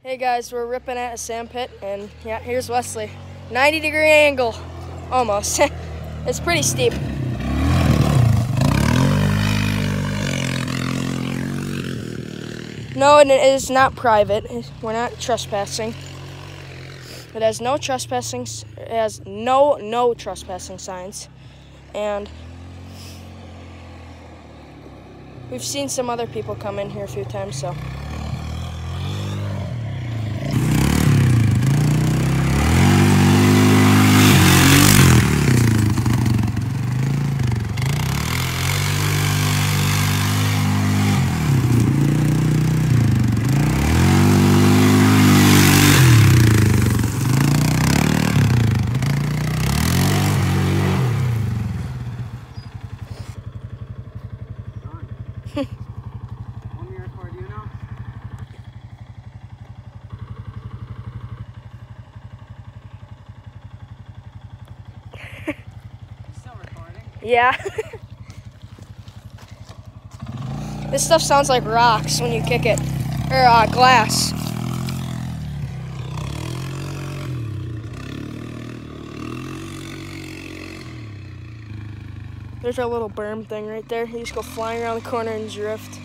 Hey guys, we're ripping at a sand pit, and yeah, here's Wesley. 90-degree angle, almost. It's pretty steep. No, it is not private. We're not trespassing. It has no trespassing. It has no trespassing signs, and we've seen some other people come in here a few times, so. Yeah. This stuff sounds like rocks when you kick it, or glass. There's our little berm thing right there. You just go flying around the corner and drift.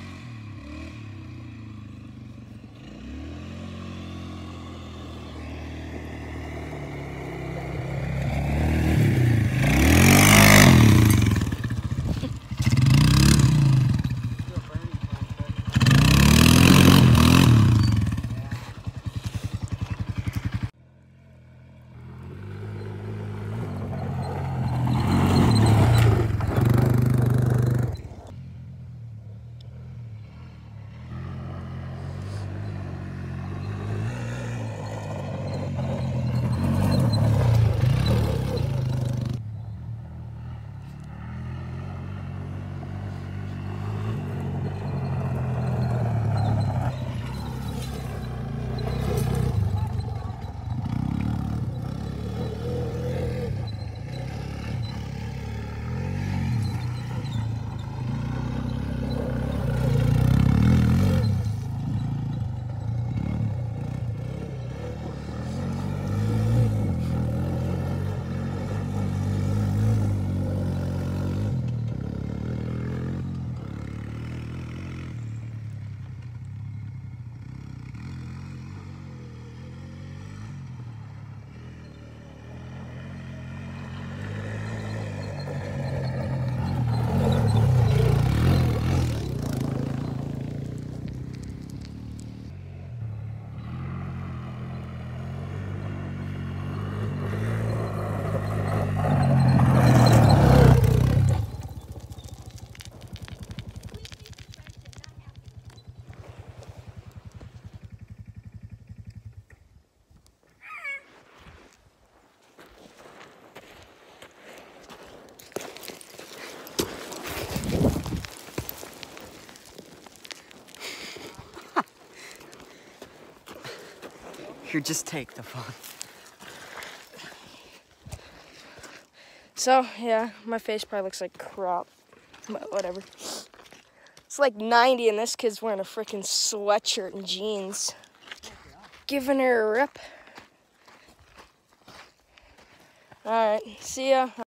Here, just take the phone. So, yeah, my face probably looks like crap, but whatever. It's like 90 and this kid's wearing a freaking sweatshirt and jeans. Giving her a rip. All right, see ya.